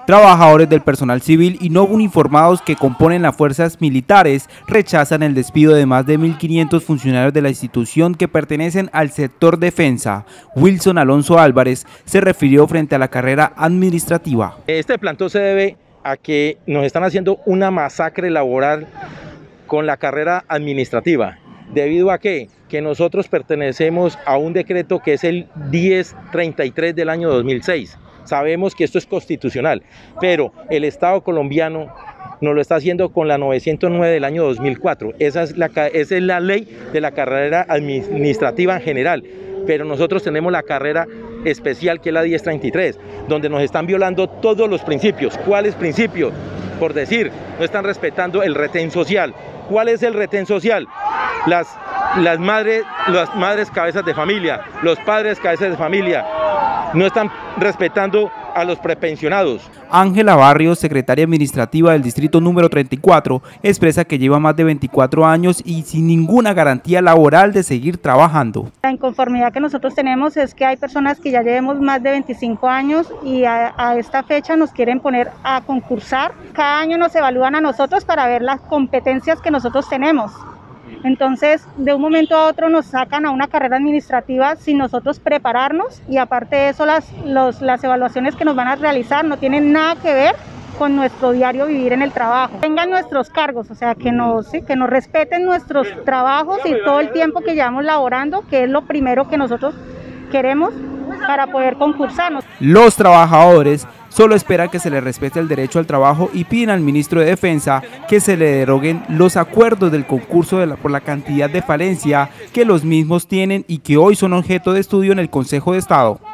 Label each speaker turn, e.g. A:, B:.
A: Trabajadores del personal civil y no uniformados que componen las fuerzas militares rechazan el despido de más de 1.500 funcionarios de la institución que pertenecen al sector defensa. Wilson Alonso Álvarez se refirió frente a la carrera administrativa.
B: Este plantón se debe a que nos están haciendo una masacre laboral con la carrera administrativa. ¿Debido a qué? Que nosotros pertenecemos a un decreto que es el 1033 del año 2006. Sabemos que esto es constitucional, pero el Estado colombiano nos lo está haciendo con la 909 del año 2004. Esa es la ley de la carrera administrativa en general, pero nosotros tenemos la carrera especial que es la 1033, donde nos están violando todos los principios. ¿Cuáles principios? Por decir, no están respetando el retén social. ¿Cuál es el retén social? Las madres cabezas de familia, los padres cabezas de familia, no están respetando a los prepensionados.
A: Ángela Barrios, secretaria administrativa del distrito número 34, expresa que lleva más de 24 años y sin ninguna garantía laboral de seguir trabajando.
C: La inconformidad que nosotros tenemos es que hay personas que ya llevamos más de 25 años y a esta fecha nos quieren poner a concursar. Cada año nos evalúan a nosotros para ver las competencias que nosotros tenemos. Entonces, de un momento a otro nos sacan a una carrera administrativa sin nosotros prepararnos, y aparte de eso las evaluaciones que nos van a realizar no tienen nada que ver con nuestro diario vivir en el trabajo. Tengan nuestros cargos, o sea, que nos respeten nuestros trabajos y todo el tiempo que llevamos laborando, que es lo primero que nosotros queremos para poder concursarnos.
A: Los trabajadores solo esperan que se les respete el derecho al trabajo y piden al ministro de Defensa que se le deroguen los acuerdos del concurso por la cantidad de falencia que los mismos tienen y que hoy son objeto de estudio en el Consejo de Estado.